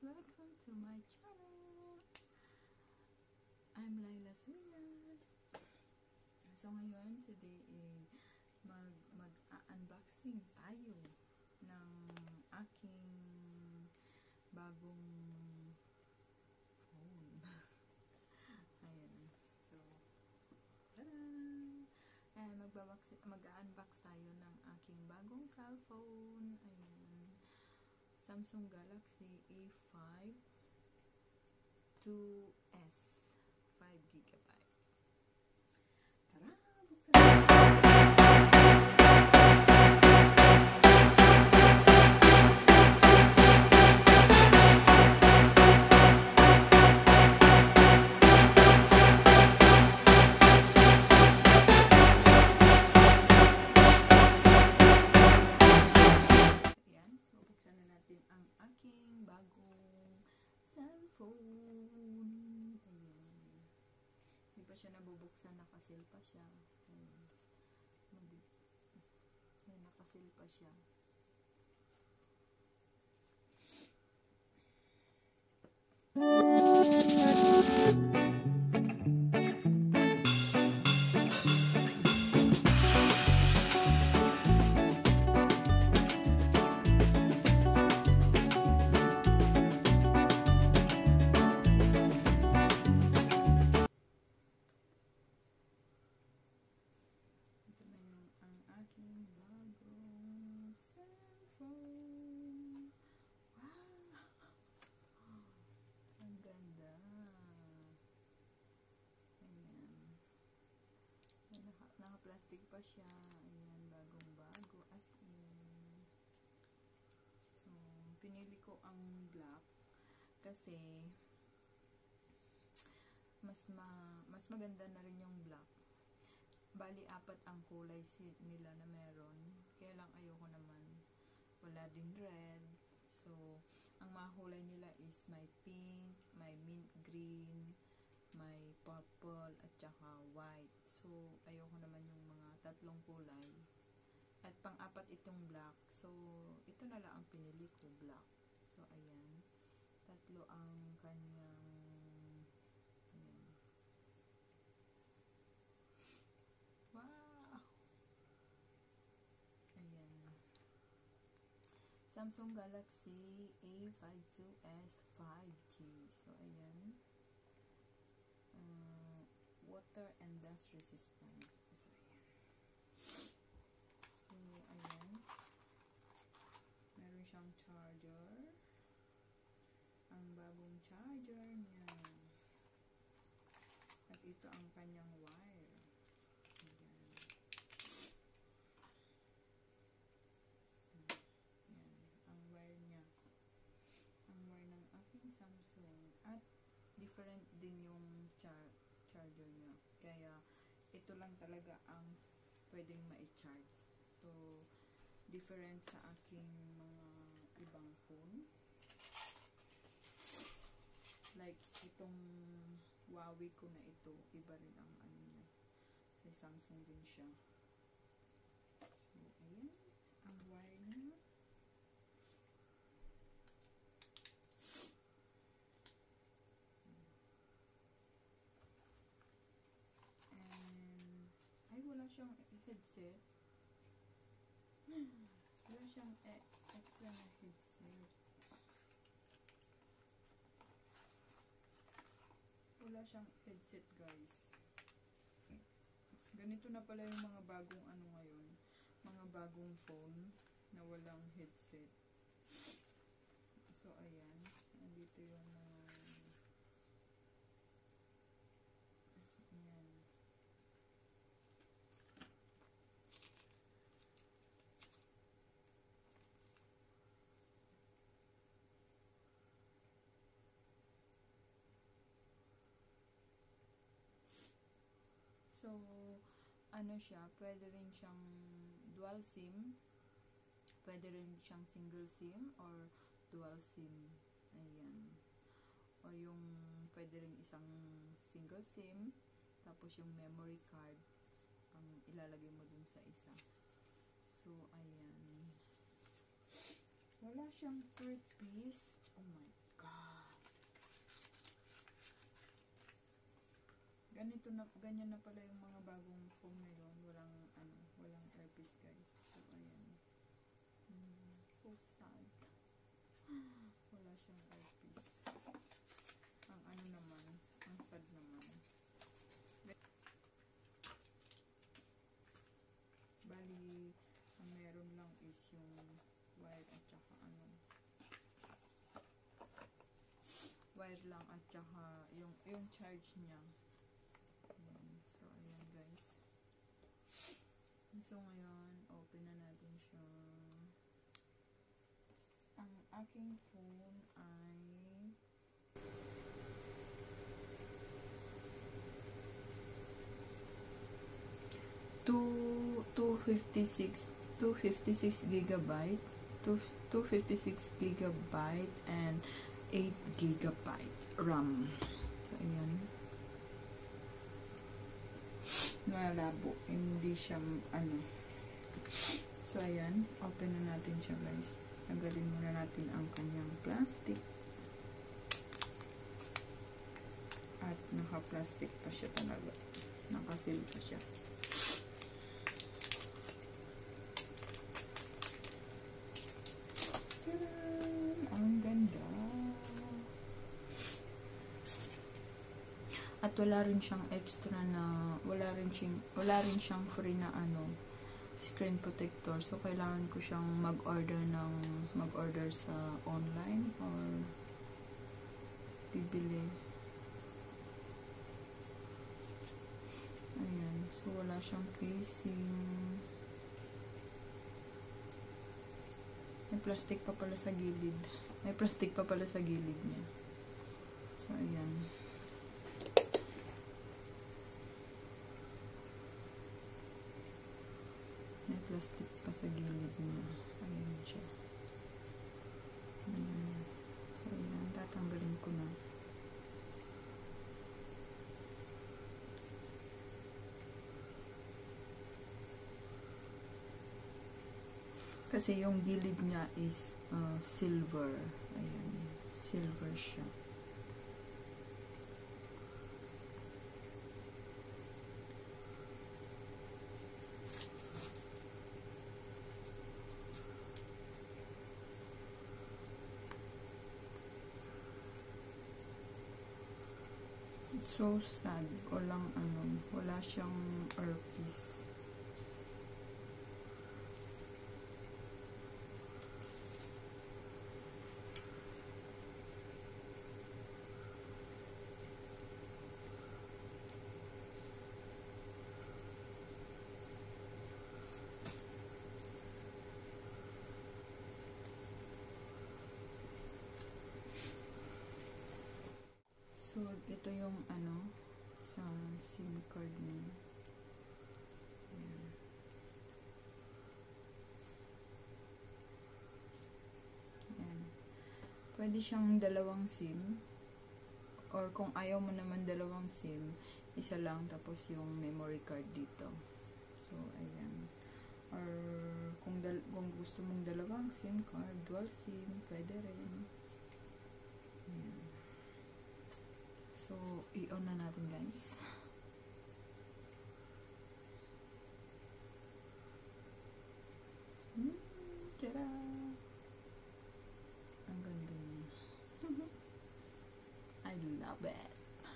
welcome to my channel. I'm Laila Suyan. So ngayon, today mag-unboxing tayo ng aking bagong phone. Ayan. So, tada! Mag-unbox tayo ng aking bagong cellphone. Ayan. Samsung Galaxy A5 2S 5GB. Tara, buksan natin. Cellphone. Ayan. Hindi pa siya nabubuksan, nakasil pa siya. Ayan. Ayan, nakasil pa siya. Naka-plastic pa siya. Ayan, bagong-bago. As in. So, pinili ko ang black kasi mas maganda na rin yung black. Bali, 4 ang kulay nila na meron. Kaya lang ayoko naman. Wala din red. So, ang mga kulay nila is may pink, may mint green, may purple, at saka white. So, ayoko naman yung mga tatlong kulay. At pang-4 itong black. So, ito na lang ang pinili ko, black. So, ayan. 3 ang kanyang ayan. Wow! Ayan. Samsung Galaxy A5 2S 5G. So, ayan. Water and dust resistant. So, ayan. Meron siyang charger. Ang bagong charger niya. At ito ang kanyang wire. Ayan. Ayan. Ang wire niya. Ang wire ng aking Samsung. At different din yung charger niya. Kaya, ito lang talaga ang pwedeng ma-charge. So, different sa aking mga ibang phone. Like, itong Huawei ko na ito, iba rin ang ano niya. Sa Samsung din siya. So, ayan. Ang wire niya. Wala siyang headset. Wala siyang extra na headset. Wala siyang headset, guys. Ganito na pala yung mga bagong ano ngayon. Mga bagong phone na walang headset. So, ayan. Nandito yung mga ayan. So, ano siya, pwede rin siyang dual SIM, pwede rin siyang single SIM, or dual SIM. Ayan. O yung, pwede rin isang single SIM, tapos yung memory card, ang ilalagay mo dun sa isa. So, ayan. Wala siyang third piece. Oh my God. Ganyan na pala yung mga bagong phone ngayon. Walang earpiece guys. So, ayan. So sad. Wala siyang earpiece. Ang sad naman. Bali, ang meron lang is yung wire at saka wire lang at saka yung charge niya. Ayan. So, ayan guys. So, ngayon, open na natin siya. Ang aking phone ay 256 gigabyte, 256 gigabyte and 8 gigabyte RAM. So, ayan. Malabo. Hindi siya, So, ayan. Open na natin siya, guys. Tanggalin muna natin ang kanyang plastic. At naka-plastic pa siya talaga. Nakasil pa siya. Ang ganda. At wala rin siyang extra na, wala rin siyang free na screen protector. So, kailangan ko siyang mag-order sa online or bibili. Ayan. So, wala siyang casing. May plastic pa pala sa gilid. Niya. So, ayan. May plastic pa sa gilid niya. Ayan siya. Ayan. So, ayan. Tatanggalin ko na. Kasi yung gilid niya is silver. Ayan. Silver siya. So sad. Wala siyang earpiece. So, ito yung sa SIM card niya. Ayan. Ayan. Pwede siyang dalawang SIM. Or kung ayaw mo naman dalawang SIM, isa lang tapos yung memory card dito. So, ayan. Or kung gusto mong dalawang SIM card, dual SIM, pwede rin. Ayan. So, i-on na natin guys. Tara! Ang ganda niya. I love it.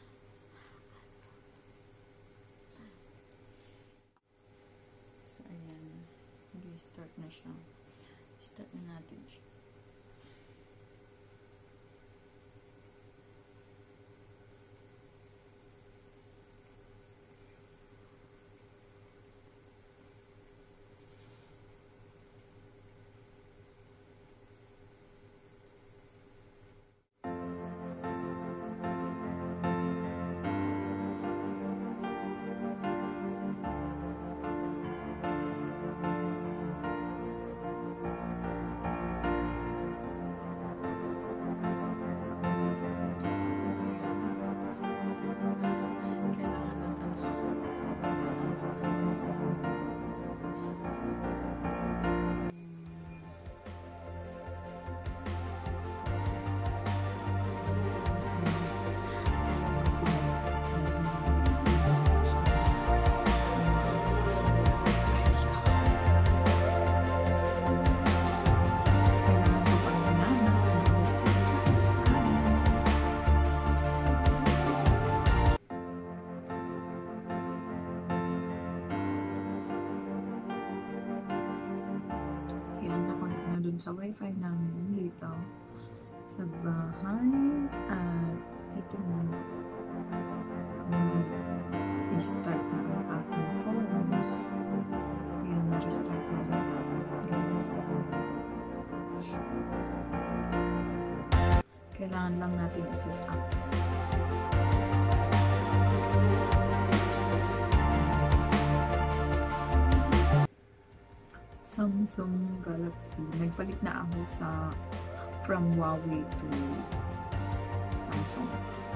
So, ayan. Start na siya. Start na natin siya. sa wifi namin dito sa bahay. At ito na start na ang aking phone. Yan, na-restart na guys. Kailangan lang natin i-set up. Samsung Galaxy. Nagpalit na ako from Huawei to Samsung.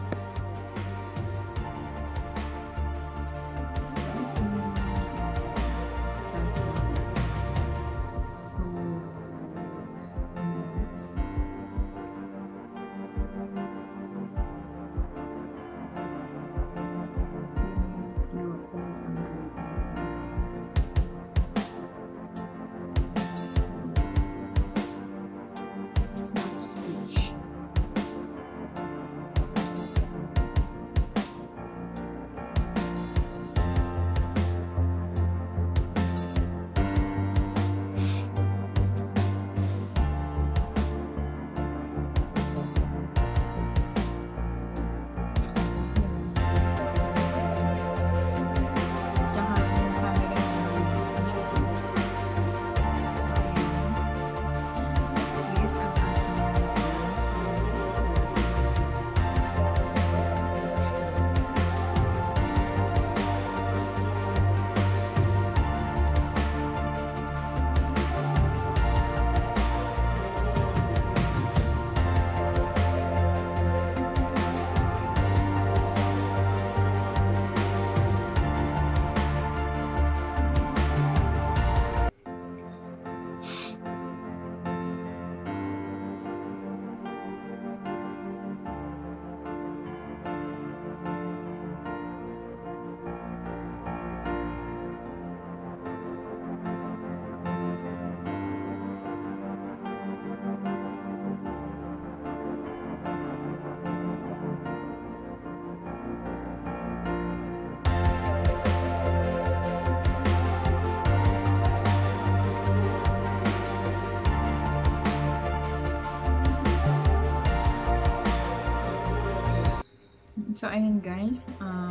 So, ayan guys,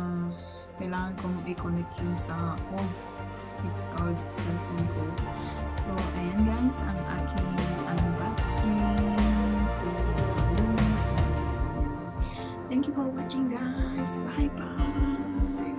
kailangan kong i-connect yun sa old cellphone ko. So, ayan guys, ang aking unboxing. So, thank you for watching guys. Bye-bye!